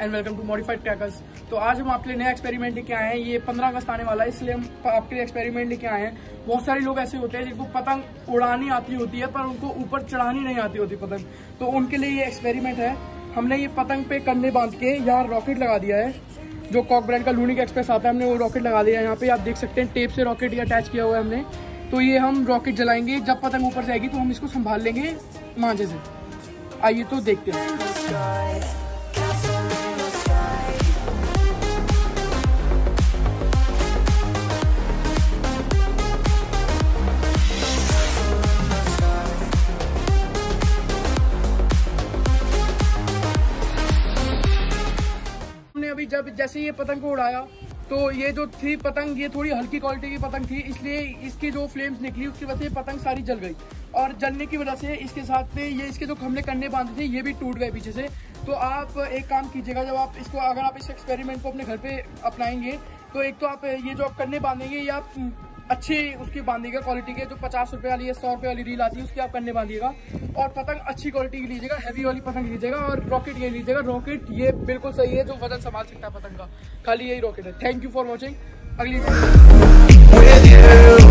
And welcome to modified crackers. तो आज हम आपके लिए नया एक्सपेरिमेंट लेके आए हैं। ये 15 अगस्त आने वाला है, इसलिए हम आपके लिए एक्सपेरिमेंट लेके आए हैं। बहुत सारे लोग ऐसे होते हैं जिनको पतंग उड़ानी आती होती है पर उनको ऊपर चढ़ानी नहीं आती होती पतंग, तो उनके लिए ये एक्सपेरिमेंट है। हमने ये पतंग पे कंधे बांध के यहाँ रॉकेट लगा दिया है, जो कॉक ब्रांड का लूनिक एक्सप्रेस आता है, हमने वो रॉकेट लगा दिया है। यहाँ पे आप देख सकते हैं टेप से रॉकेट अटैच किया हुआ है हमने। तो ये हम रॉकेट जलाएंगे, जब पतंग ऊपर जाएगी तो हम इसको संभाल लेंगे मांझे से। आइए तो देखते हैं। अभी जब जैसे ये पतंग को उड़ाया तो ये जो थी पतंग, ये थोड़ी हल्की क्वालिटी की पतंग थी, इसलिए इसकी जो फ्लेम्स निकली उसकी वजह से पतंग सारी जल गई, और जलने की वजह से इसके साथ में ये इसके जो हमने कंडे बांधे थे ये भी टूट गए पीछे से। तो आप एक काम कीजिएगा, जब आप इसको अगर आप इस एक्सपेरिमेंट को अपने घर पे अपनाएंगे तो एक तो आप ये जो आप कंडे बांधेंगे ये आप अच्छी उसकी बांधिएगा क्वालिटी के, जो 50 रुपये वाली या 100 रुपये वाली रील आती है उसकी आप कंडे बांधिएगा, और पतंग अच्छी क्वालिटी की लीजिएगा, हैवी वाली पतंग लीजिएगा, और रॉकेट ये लीजिएगा। रॉकेट ये बिल्कुल सही है, जो वजन संभाल सकता है पतंग का, खाली यही रॉकेट है। Thank you for watching. अगली